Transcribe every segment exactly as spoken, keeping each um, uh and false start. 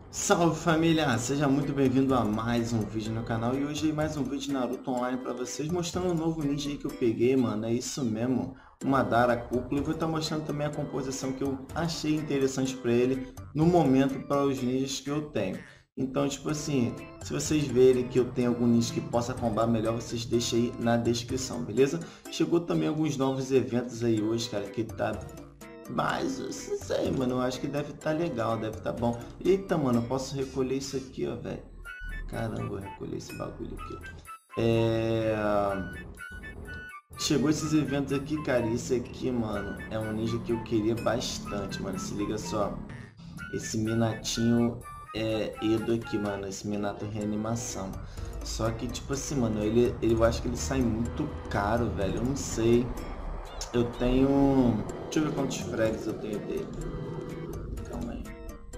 Salve família, seja muito bem-vindo a mais um vídeo no canal e hoje mais um vídeo de Naruto Online pra vocês mostrando um novo ninja aí que eu peguei, mano, é isso mesmo, o Madara Cúpula, e vou estar mostrando também a composição que eu achei interessante pra ele no momento para os ninjas que eu tenho. Então, tipo assim, se vocês verem que eu tenho algum ninja que possa combar melhor, vocês deixem aí na descrição, beleza? Chegou também alguns novos eventos aí hoje, cara, que tá. Mas, não sei, mano, eu acho que deve estar legal, deve estar bom. Eita, mano, eu posso recolher isso aqui, ó, velho. Caramba, eu recolher esse bagulho aqui. É... Chegou esses eventos aqui, cara, e esse aqui, mano, é um ninja que eu queria bastante, mano. Se liga só. Esse Minatinho é Edo aqui, mano, esse Minato Reanimação. Só que, tipo assim, mano, ele, ele, eu acho que ele sai muito caro, velho, eu não sei. Eu tenho... Deixa eu ver quantos frags eu tenho dele. Calma aí.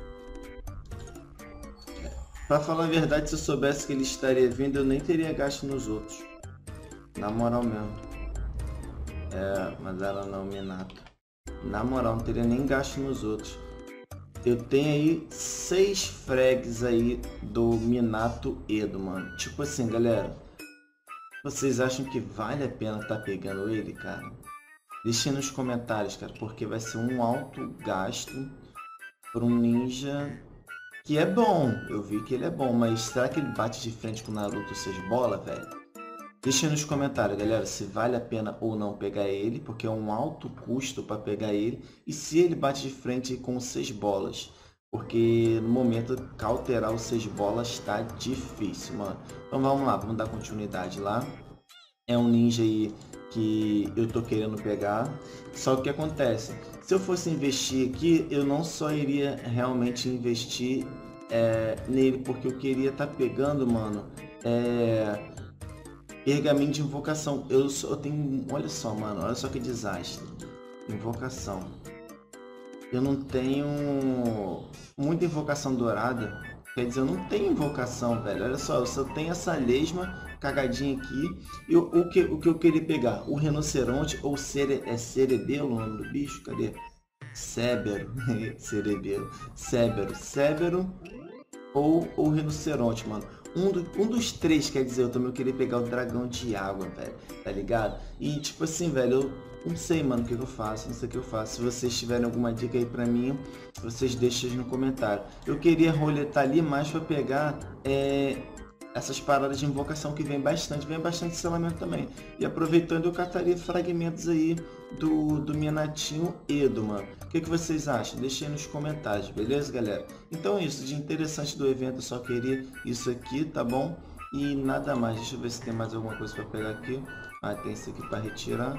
Pra falar a verdade, se eu soubesse que ele estaria vindo, eu nem teria gasto nos outros. Na moral mesmo. É, mas ela não, Minato. Na moral, não teria nem gasto nos outros. Eu tenho aí seis frags aí do Minato Edo, mano. Tipo assim, galera. Vocês acham que vale a pena estar tá pegando ele, cara? Deixem nos comentários, cara, porque vai ser um alto gasto por um ninja que é bom. Eu vi que ele é bom, mas será que ele bate de frente com o Naruto seis bola, velho? Deixem nos comentários, galera, se vale a pena ou não pegar ele, porque é um alto custo para pegar ele, e se ele bate de frente com seis bolas. Porque no momento cauterar os seis bolas tá difícil, mano. Então vamos lá, vamos dar continuidade lá. É um ninja aí que eu tô querendo pegar. Só que o que acontece? Se eu fosse investir aqui, eu não só iria realmente investir é, nele, porque eu queria estar tá pegando, mano, é, pergaminho de invocação. Eu, só, eu tenho, olha só, mano, olha só que desastre. Invocação. Eu não tenho muita invocação dourada. Quer dizer, eu não tenho invocação, velho. Olha só, eu só tenho essa lesma cagadinha aqui. E o, o, que, o que eu queria pegar? O rinoceronte ou cere, é cerebelo o nome do bicho? Cadê? Cébero. Cerebelo. Cébero. Cébero ou o rinoceronte, mano. Um, do, um dos três, quer dizer, eu também queria pegar o dragão de água, velho. Tá ligado? E tipo assim, velho, eu não sei, mano, o que, que eu faço, não sei o que eu faço. Se vocês tiverem alguma dica aí pra mim, vocês deixem no comentário. Eu queria roletar ali mais pra pegar é, essas paradas de invocação que vem bastante, vem bastante selamento também. E aproveitando, eu cataria fragmentos aí do, do Minatinho Edo, mano. O que, que vocês acham? Deixem aí nos comentários, beleza, galera? Então é isso, de interessante do evento, eu só queria isso aqui, tá bom? E nada mais, deixa eu ver se tem mais alguma coisa pra pegar aqui. Ah, tem isso aqui pra retirar.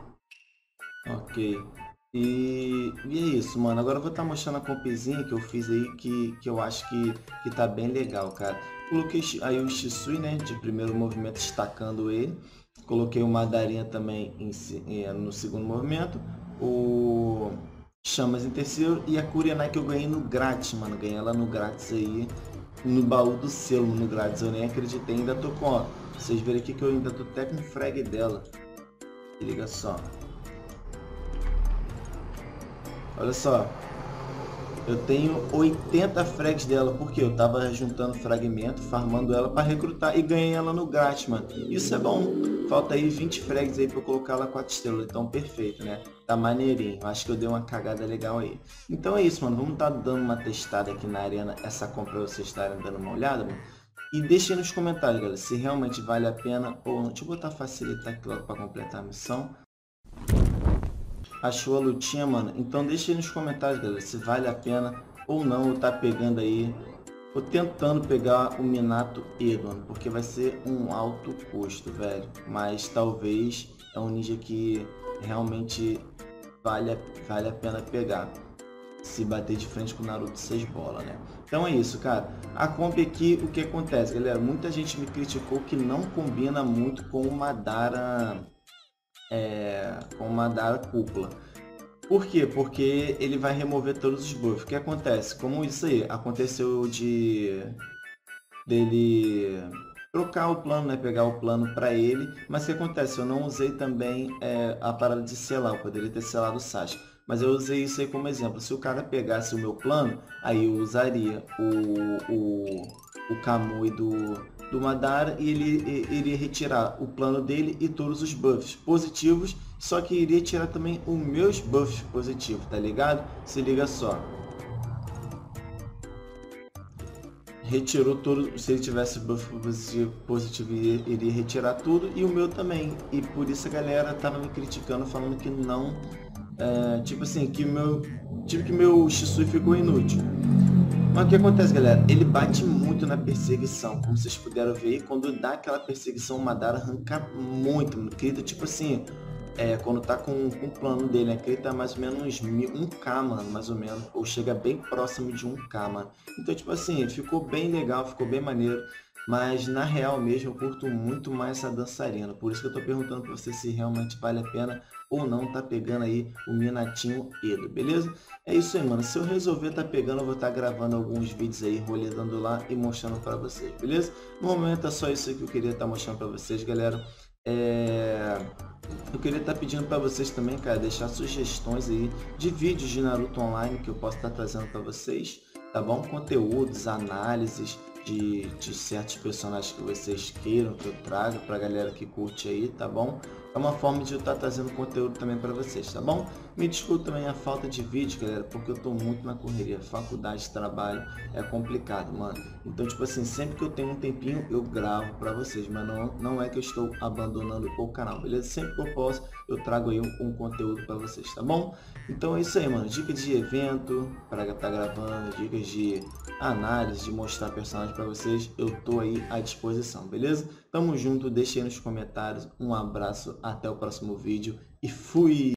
Ok. E, e é isso, mano. Agora eu vou estar mostrando a compzinha que eu fiz aí, que, que eu acho que, que tá bem legal, cara. Coloquei aí o Shisui, né, de primeiro movimento, destacando ele. Coloquei o Madarinha também em, no segundo movimento. O Chamas em terceiro. E a Kurenai que eu ganhei no grátis, mano. Ganhei ela no grátis aí, no baú do selo, no grátis. Eu nem acreditei, ainda tô com, ó. Vocês verem aqui que eu ainda tô até com o frag dela. Se liga só. Olha só, eu tenho oitenta frags dela, porque eu tava juntando fragmento, farmando ela para recrutar e ganhei ela no grátis, mano. Isso é bom. Falta aí vinte frags aí para eu colocar ela quatro estrelas, então perfeito, né? Tá maneirinho. Acho que eu dei uma cagada legal aí. Então é isso, mano. Vamos estar tá dando uma testada aqui na arena, essa compra pra vocês estarem dando uma olhada, mano. E deixem nos comentários, galera, se realmente vale a pena ou não. Deixa eu botar facilitar aqui logo para completar a missão. Achou a lutinha, mano? Então deixa aí nos comentários, galera, se vale a pena ou não eu tá pegando aí, ou tentando pegar o Minato Edo, mano, porque vai ser um alto custo, velho. Mas talvez é um ninja que realmente vale a, vale a pena pegar. Se bater de frente com o Naruto seis bola, né? Então é isso, cara. A comp aqui, o que acontece, galera? Muita gente me criticou que não combina muito com o Madara... É, com o Madara Cúpula. Por quê? Porque ele vai remover todos os buffs. O que acontece? Como isso aí aconteceu de dele trocar o plano, né? Pegar o plano para ele. Mas o que acontece? Eu não usei também é, a parada de selar. Eu poderia ter selado o Sasuke. Mas eu usei isso aí como exemplo. Se o cara pegasse o meu plano, aí eu usaria o, o, o Kamui do, do Madara e ele iria retirar o plano dele e todos os buffs positivos, só que iria tirar também os meus buffs positivos, tá ligado? Se liga só. Retirou tudo, se ele tivesse buff positivo, positivo iria retirar tudo e o meu também. E por isso a galera tava me criticando, falando que não, é, tipo assim, que meu, tipo que meu Shisui ficou inútil. Mas o que acontece, galera? Ele bate muito na perseguição, como vocês puderam ver, quando dá aquela perseguição, o Madara arranca muito, mano. Crita, tipo assim, é, quando tá com, com o plano dele, né? Crita mais ou menos um K, mano, mais ou menos, ou chega bem próximo de um K, mano. Então, tipo assim, ficou bem legal, ficou bem maneiro, mas na real mesmo eu curto muito mais essa dançarina, por isso que eu tô perguntando pra você se realmente vale a pena ou não tá pegando aí o Minatinho Edo, beleza? É isso aí, mano. Se eu resolver tá pegando, eu vou estar tá gravando alguns vídeos aí, roletando lá e mostrando para vocês, beleza? No momento é só isso aí que eu queria estar tá mostrando para vocês, galera. É... Eu queria estar tá pedindo para vocês também, cara, deixar sugestões aí de vídeos de Naruto Online que eu posso estar tá trazendo para vocês, tá bom? Conteúdos, análises de, de certos personagens que vocês queiram que eu traga pra galera que curte aí, tá bom? É uma forma de eu estar trazendo conteúdo também para vocês, tá bom? Me desculpe também a falta de vídeo, galera, porque eu tô muito na correria, faculdade, trabalho, é complicado, mano. Então, tipo assim, sempre que eu tenho um tempinho, eu gravo para vocês, mas não, não é que eu estou abandonando o canal, beleza? Sempre que eu posso, eu trago aí um, um conteúdo para vocês, tá bom? Então é isso aí, mano. Dicas de evento para estar tá gravando, dicas de análise, de mostrar personagem para vocês, eu tô aí à disposição, beleza? Tamo junto, deixa aí nos comentários, um abraço, até o próximo vídeo e fui!